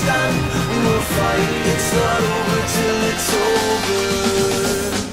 stand, we will fight. It's not over till it's over.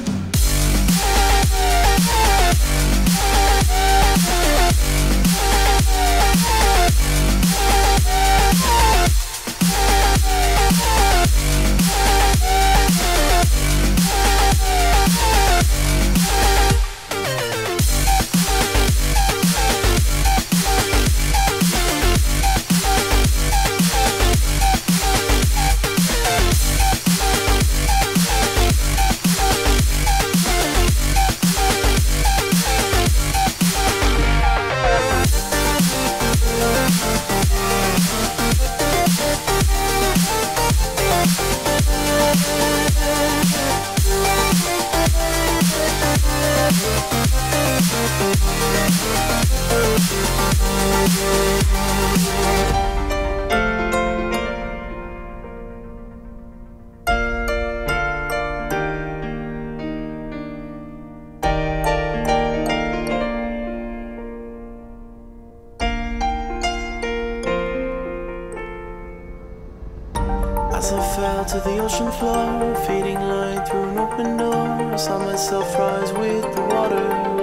As I fell to the ocean floor, fading light through an open door, I saw myself rise with the water.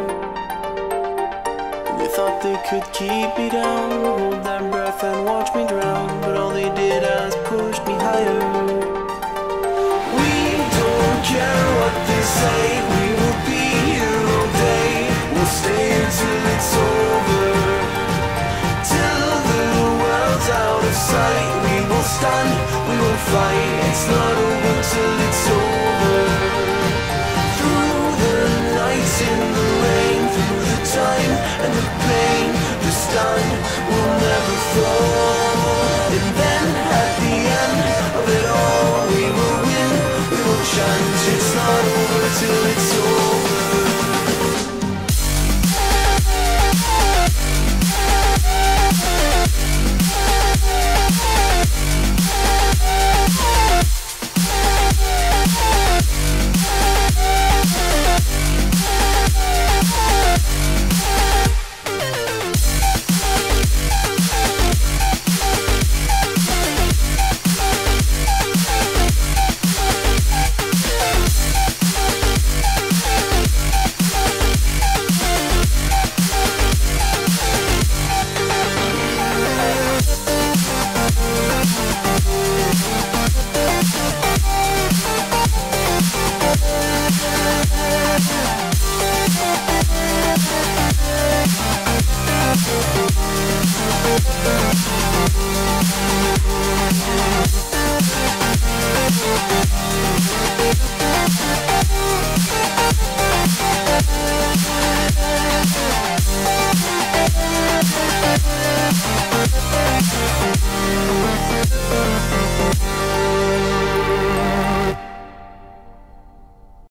And they thought they could keep me down, hold that breath and watch me drown, but all they did was push me higher. We don't care what they say, we will be here all day. We'll stay until it's over, till the world's out of sight. We will stand, we will fight. It's not over till it's over. Through the nights in the rain, through the time and the pain, the stand will never fall. And then at the end of it all, we will win, we will chant. It's not over till it's over.